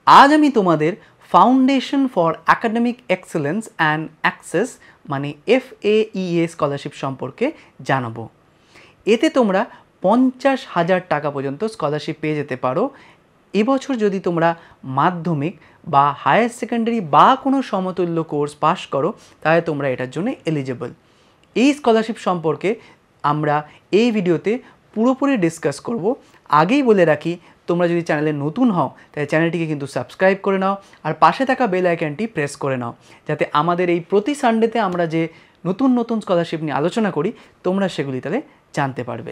আজ আমি তোমাদের foundation for academic excellence and access মানে FAEA স্কলারশিপ সম্পর্কে জানাবো। এতে তোমরা 50,000 টাকা পর্যন্ত স্কলারশিপ পেয়ে যেতে পারো এবছর যদি তোমরা মাধ্যমিক বা হায়ার সেকেন্ডারি বা কোনো সমতুল্য কোর্স পাস করো, তাহলে তোমরা এটার জন্য এলিজেবল। এই স্কলারশিপ সম্পর্কে আমরা এই ভিডিওতে পুরোপুরি ডিসকাস করব। আগেই বলে রাখি, তোমরা যদি চ্যানেলে নতুন হও তাহলে চ্যানেলটিকে কিন্তু সাবস্ক্রাইব করে নাও আর পাশে থাকা বেল আইকনটি প্রেস করে নাও, যাতে আমাদের এই প্রতি সানডেতে আমরা যে নতুন নতুন স্কলারশিপ নিয়ে আলোচনা করি তোমরা সেগুলি তাহলে জানতে পারবে।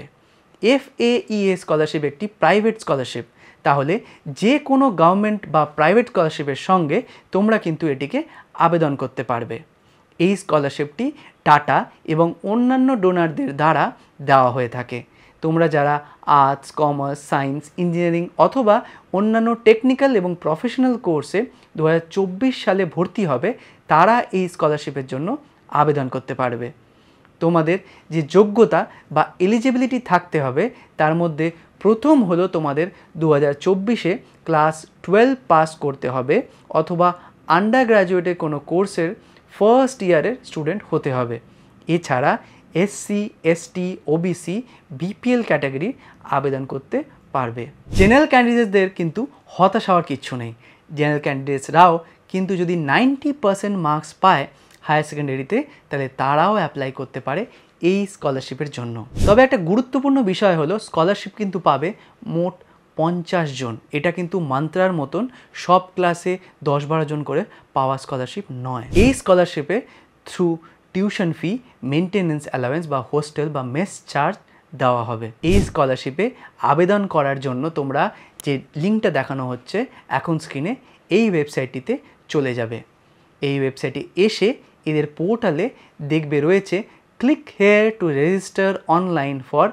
FAEA স্কলারশিপ একটি প্রাইভেট স্কলারশিপ, তাহলে যে কোনো গভর্নমেন্ট বা প্রাইভেট স্কলারশিপের সঙ্গে তোমরা কিন্তু এটিকে আবেদন করতে পারবে। এই স্কলারশিপটি টাটা এবং অন্যান্য ডোনারদের দ্বারা দেওয়া হয়ে থাকে। তোমরা যারা আর্টস, কমার্স, সায়েন্স, ইঞ্জিনিয়ারিং অথবা অন্যান্য টেকনিক্যাল এবং প্রফেশনাল কোর্সে 2024 সালে ভর্তি হবে, তারা এই স্কলারশিপের জন্য আবেদন করতে পারবে। তোমাদের যে যোগ্যতা বা এলিজিবিলিটি থাকতে হবে তার মধ্যে প্রথম হলো তোমাদের 2024-এ ক্লাস 12 পাস করতে হবে অথবা আন্ডার গ্র্যাজুয়েটের কোনো কোর্সের ফার্স্ট ইয়ারের স্টুডেন্ট হতে হবে। এছাড়া SC, ST, OBC, BPL category আবেদন করতে পারবে। জেনারেল ক্যান্ডিডেটসদের কিন্তু হতাশ হওয়ার কিচ্ছু নেই। জেনারেল ক্যান্ডিডেটসরাও কিন্তু যদি 90% মার্কস পায় হায়ার সেকেন্ডারিতে, তাহলে তারাও অ্যাপ্লাই করতে পারে এই স্কলারশিপের জন্য। তবে একটা গুরুত্বপূর্ণ বিষয় হলো, স্কলারশিপ কিন্তু পাবে মোট 50 জন। এটা কিন্তু মান্ত্রার মতন সব ক্লাসে 10-12 জন করে পাওয়া স্কলারশিপ নয়। এই স্কলারশিপে through tuition fee, maintenance allowance বা হোস্টেল বা মেস চার্জ দেওয়া হবে। এই স্কলারশিপে আবেদন করার জন্য তোমরা যে লিঙ্কটা দেখানো হচ্ছে এখন স্ক্রিনে, এই ওয়েবসাইটটিতে চলে যাবে। এই ওয়েবসাইটে এসে এদের পোর্টালে দেখবে রয়েছে click here to register online for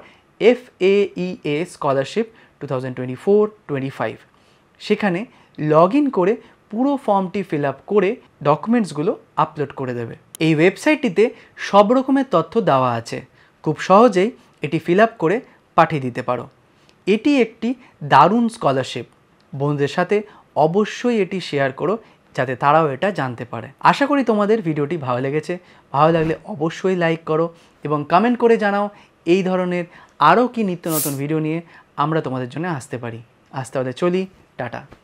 FAEA scholarship 2024-25। সেখানে লগ ইন করে পুরো ফর্মটি ফিল আপ করে ডকুমেন্টসগুলো আপলোড করে দেবে। এই ওয়েবসাইটটিতে সব রকমের তথ্য দেওয়া আছে, খুব সহজেই এটি ফিল আপ করে পাঠিয়ে দিতে পারো। এটি একটি দারুণ স্কলারশিপ। বন্ধুদের সাথে অবশ্যই এটি শেয়ার করো যাতে তারাও এটা জানতে পারে। আশা করি তোমাদের ভিডিওটি ভালো লেগেছে। ভালো লাগলে অবশ্যই লাইক করো এবং কমেন্ট করে জানাও এই ধরনের আরও কি নিত্য নতুন ভিডিও নিয়ে আমরা তোমাদের জন্য আসতে পারি। আজ তাহলে চলি, টাটা।